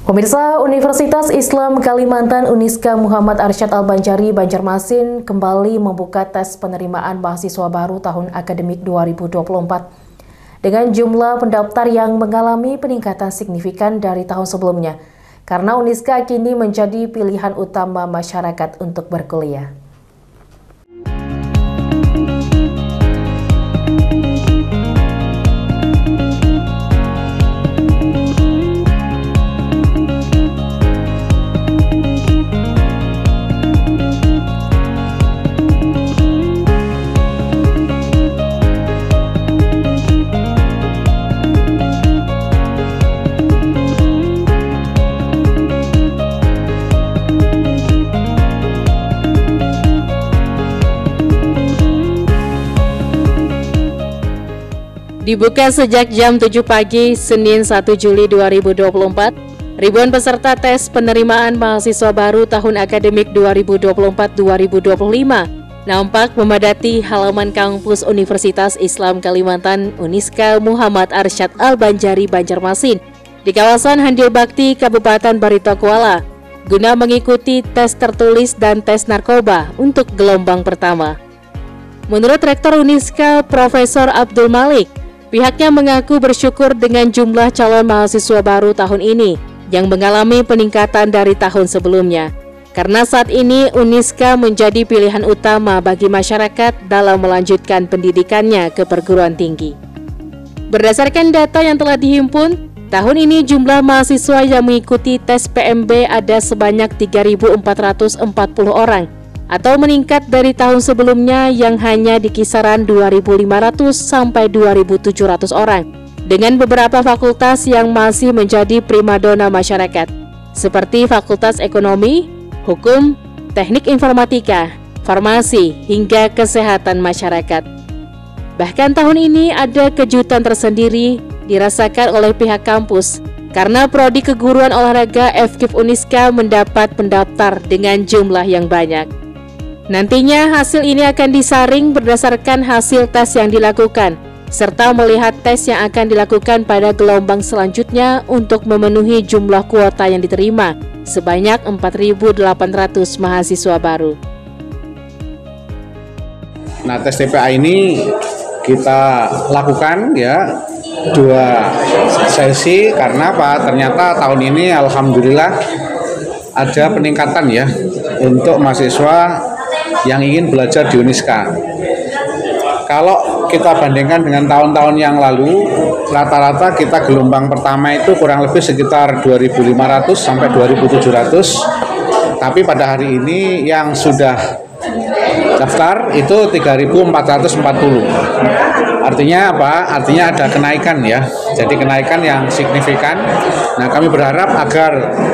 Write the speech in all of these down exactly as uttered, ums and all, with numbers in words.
Pemirsa, Universitas Islam Kalimantan Uniska Muhammad Arsyad Al-Banjari Banjarmasin kembali membuka tes penerimaan mahasiswa baru tahun akademik dua ribu dua puluh empat dengan jumlah pendaftar yang mengalami peningkatan signifikan dari tahun sebelumnya karena Uniska kini menjadi pilihan utama masyarakat untuk berkuliah. Dibuka sejak jam tujuh pagi, Senin satu Juli dua ribu dua puluh empat, ribuan peserta tes penerimaan mahasiswa baru tahun akademik dua ribu dua puluh empat dua ribu dua puluh lima nampak memadati halaman kampus Universitas Islam Kalimantan Uniska Muhammad Arsyad Al-Banjari Banjarmasin di kawasan Handil Bakti, Kabupaten Barito Kuala, guna mengikuti tes tertulis dan tes narkoba untuk gelombang pertama. Menurut Rektor Uniska, Profesor Abdul Malik, pihaknya mengaku bersyukur dengan jumlah calon mahasiswa baru tahun ini yang mengalami peningkatan dari tahun sebelumnya. Karena saat ini Uniska menjadi pilihan utama bagi masyarakat dalam melanjutkan pendidikannya ke perguruan tinggi. Berdasarkan data yang telah dihimpun, tahun ini jumlah mahasiswa yang mengikuti tes P M B ada sebanyak tiga ribu empat ratus empat puluh orang, atau meningkat dari tahun sebelumnya yang hanya di kisaran dua ribu lima ratus sampai dua ribu tujuh ratus orang, dengan beberapa fakultas yang masih menjadi primadona masyarakat, seperti Fakultas Ekonomi, Hukum, Teknik Informatika, Farmasi, hingga Kesehatan Masyarakat. Bahkan tahun ini ada kejutan tersendiri dirasakan oleh pihak kampus, karena Prodi Keguruan Olahraga F K I P Uniska mendapat pendaftar dengan jumlah yang banyak. Nantinya hasil ini akan disaring berdasarkan hasil tes yang dilakukan, serta melihat tes yang akan dilakukan pada gelombang selanjutnya untuk memenuhi jumlah kuota yang diterima, sebanyak empat ribu delapan ratus mahasiswa baru. Nah, tes T P A ini kita lakukan ya dua sesi karena apa? Ternyata tahun ini alhamdulillah ada peningkatan ya untuk mahasiswa yang ingin belajar di Uniska. Kalau kita bandingkan dengan tahun-tahun yang lalu, rata-rata kita gelombang pertama itu kurang lebih sekitar dua ribu lima ratus sampai dua ribu tujuh ratus. Tapi pada hari ini yang sudah daftar itu tiga ribu empat ratus empat puluh. Artinya apa? Artinya ada kenaikan ya. Jadi kenaikan yang signifikan. Nah, kami berharap agar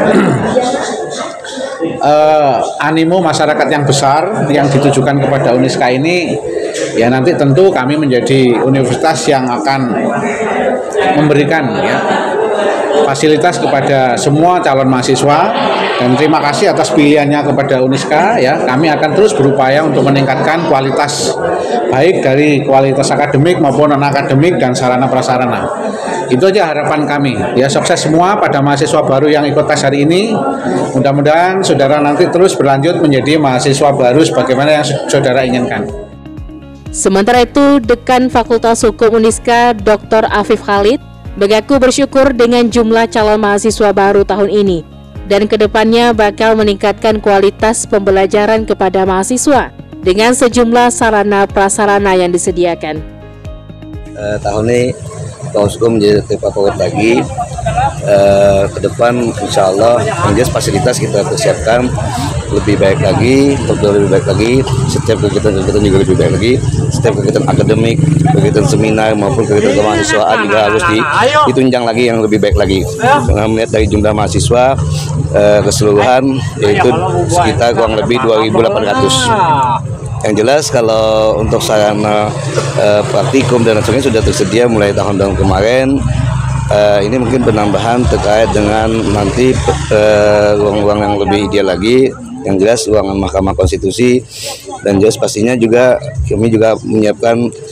Uh, animo masyarakat yang besar yang ditujukan kepada Uniska ini, ya nanti tentu kami menjadi universitas yang akan memberikan ya fasilitas kepada semua calon mahasiswa, dan terima kasih atas pilihannya kepada Uniska ya. Kami akan terus berupaya untuk meningkatkan kualitas baik dari kualitas akademik maupun non akademik dan sarana prasarana. Itu aja harapan kami ya, sukses semua pada mahasiswa baru yang ikut tes hari ini. Mudah-mudahan saudara nanti terus berlanjut menjadi mahasiswa baru sebagaimana yang saudara inginkan. Sementara itu, Dekan Fakultas Hukum Uniska Doktor Afif Khalid mengaku bersyukur dengan jumlah calon mahasiswa baru tahun ini dan kedepannya bakal meningkatkan kualitas pembelajaran kepada mahasiswa dengan sejumlah sarana prasarana yang disediakan. Uh, tahun ini Fakultas Hukum menjadi lebih favorit lagi. Uh, ke depan insya Allah yang jelas fasilitas kita persiapkan lebih baik lagi, lebih baik lagi. Setiap kegiatan-kegiatan juga lebih baik lagi. Setiap kegiatan akademik, kegiatan seminar maupun kegiatan kemahasiswaan juga harus di, ditunjang lagi yang lebih baik lagi. Karena melihat dari jumlah mahasiswa uh, keseluruhan yaitu sekitar kurang lebih dua ribu delapan ratus. Yang jelas kalau untuk sarana uh, praktikum dan sebagainya sudah tersedia mulai tahun-tahun kemarin. Uh, ini mungkin penambahan terkait dengan nanti ruang-ruang uh, yang lebih ideal lagi. Yang jelas ruangan Mahkamah Konstitusi, dan jelas pastinya juga kami juga menyiapkan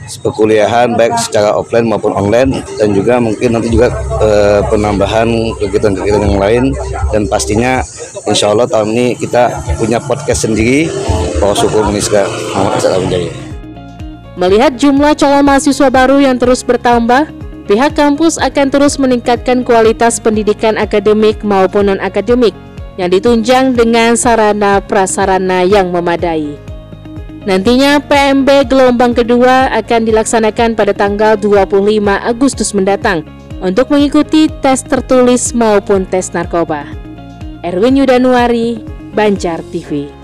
perkuliahan baik secara offline maupun online, dan juga mungkin nanti juga eh, penambahan kegiatan-kegiatan yang lain. Dan pastinya insya Allah tahun ini kita punya podcast sendiri, Paus Hukum Uniska Muhammad Arsyad Albanjari. Melihat jumlah calon mahasiswa baru yang terus bertambah, pihak kampus akan terus meningkatkan kualitas pendidikan akademik maupun non-akademik yang ditunjang dengan sarana prasarana yang memadai. Nantinya P M B gelombang kedua akan dilaksanakan pada tanggal dua puluh lima Agustus mendatang untuk mengikuti tes tertulis maupun tes narkoba. Erwin Yudanuari, Banjar T V.